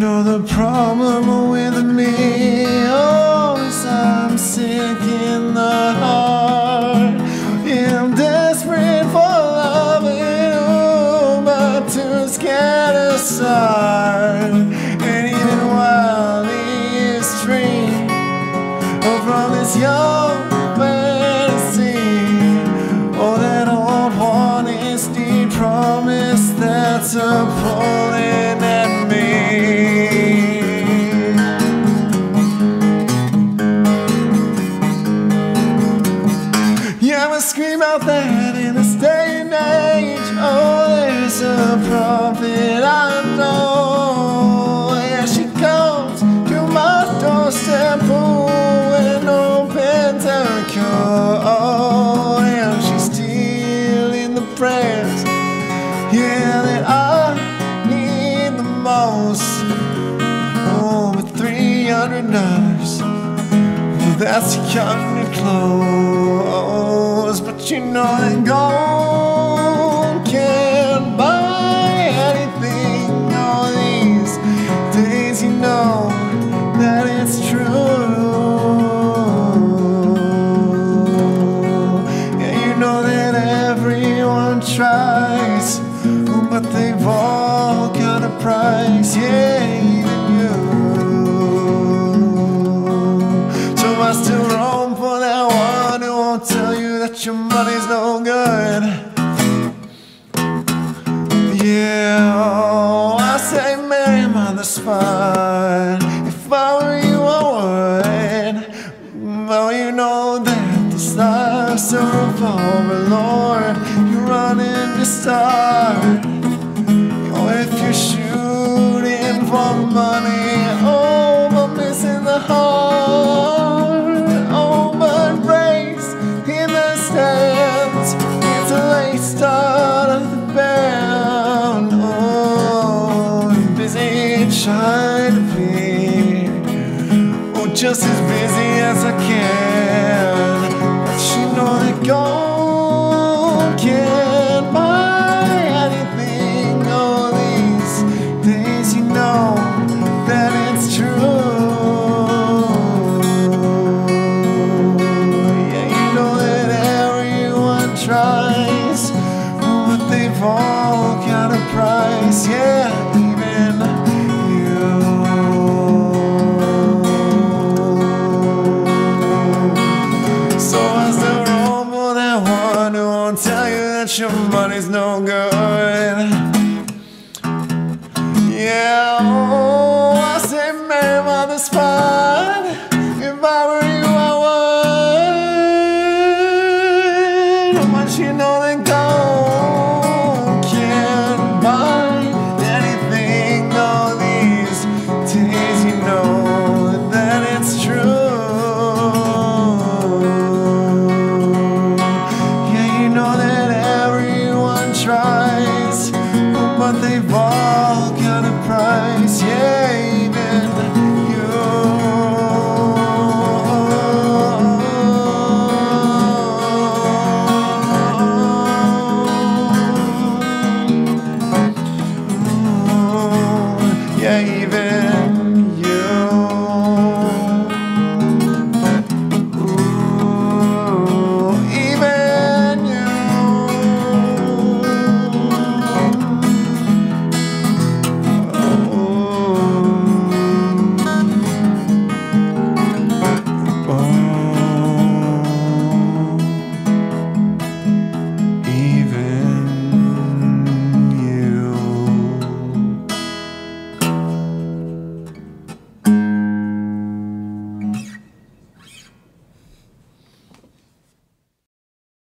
know the problem with me, oh, is I'm sick in the heart. I'm desperate for loving, oh, but too scared to start. And even while he is free, oh, from this young fantasy, oh, that old honesty promise that's a pulling at me. Yeah, I scream out that in this day and age, oh, there's a prophet I know. Yeah, she comes to my doorstep, oh, and opens her door. Oh, yeah, she's stealing the prayers, yeah, that I need the most. Oh, but $300, well, that's kind of close. But you know that gold can't buy anything. All these days, you know that it's true. Yeah, you know that everyone tries, but they've all got a price, yeah, even you. So I still roam for that one who won't tell you that your money's no good. Yeah, oh, I say marry him on the spot. If I were you, I would. Oh, you know that the stars are a revolver, Lord, you're running to start. If you're shooting for money, oh, but missing the heart, oh, but race in the stands, it's a late start of the band. Oh, I'm busy trying to be, oh, just as busy as I can.